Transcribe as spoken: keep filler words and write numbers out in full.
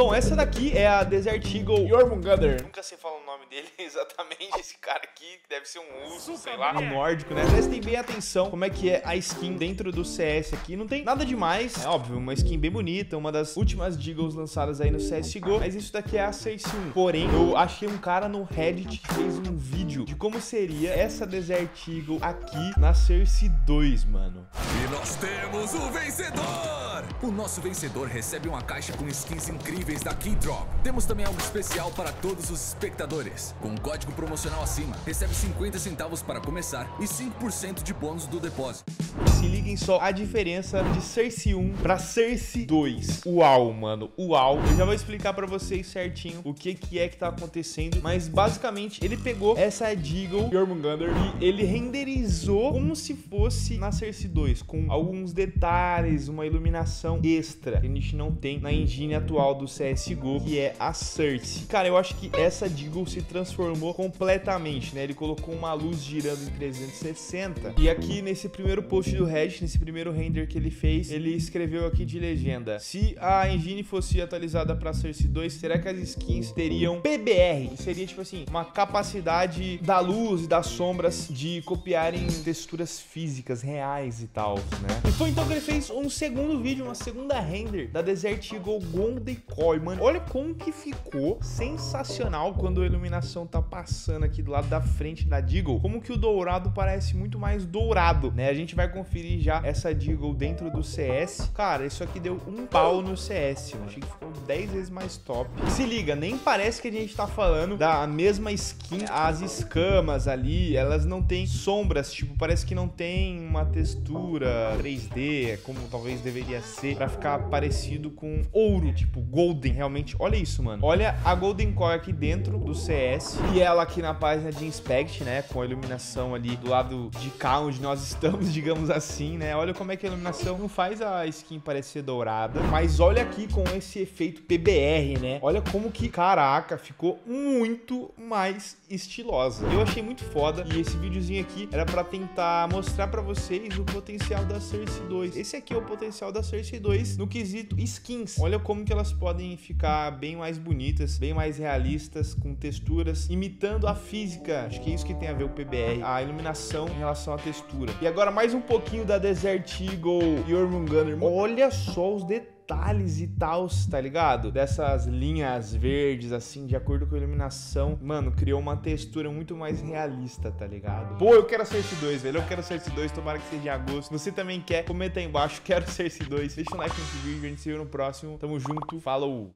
Bom, essa daqui é a Desert Eagle Jormungandr. Nunca sei falar o nome dele exatamente, esse cara aqui, que deve ser um urso, sei lá, um nórdico, né? Prestem bem atenção como é que é a skin dentro do C S aqui. Não tem nada demais, é óbvio, uma skin bem bonita, uma das últimas Deagles lançadas aí no C S G O, mas isso daqui é a Cersei um. Porém, eu achei um cara no Reddit que fez um vídeo de como seria essa Desert Eagle aqui na Cersei dois, mano. E nós temos o vencedor! O nosso vencedor recebe uma caixa com skins incríveis da Keydrop. Temos também algo especial para todos os espectadores. Com um código promocional acima, recebe cinquenta centavos para começar e cinco por cento de bônus do depósito. Se liguem só a diferença de Cersei um pra Cersei dois. Uau, mano, uau. Eu já vou explicar pra vocês certinho o que que é que tá acontecendo, mas basicamente ele pegou essa Deagle Jormungandr e ele renderizou como se fosse na Cersei dois, com alguns detalhes, uma iluminação extra que a gente não tem na engine atual do C S G O, que é a Cersei. Cara, eu acho que essa Deagle se transformou completamente, né? Ele colocou uma luz girando em trezentos e sessenta e aqui nesse primeiro post do Reddit, nesse primeiro render que ele fez, ele escreveu aqui de legenda: se a engine fosse atualizada para Cersei dois, será que as skins teriam P B R? Seria tipo assim, uma capacidade da luz e das sombras de copiarem texturas físicas reais e tal, né? E foi então que ele fez um segundo vídeo, uma segunda render da Desert Eagle Gondecoy, mano. Olha como que ficou sensacional quando a iluminação tá passando aqui do lado da frente da Deagle, como que o dourado parece muito mais dourado, né? A gente vai conferir já essa Deagle dentro do C S. Cara, isso aqui deu um pau no C S, mano. Achei que ficou dez vezes mais top. Se liga, nem parece que a gente tá falando da mesma skin. As escamas ali, elas não têm sombras, tipo, parece que não tem uma textura três D, como talvez deveria ser, pra ficar parecido com ouro, tipo Golden, realmente. Olha isso, mano. Olha a Golden Core aqui dentro do C S e ela aqui na página de Inspect, né, com a iluminação ali do lado de cá, onde nós estamos, digamos assim, né. Olha como é que a iluminação não faz a skin parecer dourada, mas olha aqui com esse efeito P B R, né. Olha como que, caraca, ficou muito mais estilosa. Eu achei muito foda e esse videozinho aqui era pra tentar mostrar pra vocês o potencial da Cersei dois. Esse aqui é o potencial da Cersei dois no quesito skins. Olha como que elas podem ficar bem mais bonitas, bem mais realistas, com texturas imitando a física. Acho que é isso que tem a ver o P B R, a iluminação em relação à textura. E agora mais um pouquinho da Desert Eagle Jormungandr. Olha só os detalhes detalhes e tal, tá ligado? Dessas linhas verdes, assim, de acordo com a iluminação. Mano, criou uma textura muito mais realista, tá ligado? Pô, eu quero a Cersei dois, velho. Eu quero a Cersei dois, tomara que seja em agosto. Se você também quer, comenta aí embaixo, quero Cersei dois. Deixa um like nesse vídeo, a gente se vê no próximo. Tamo junto, falou!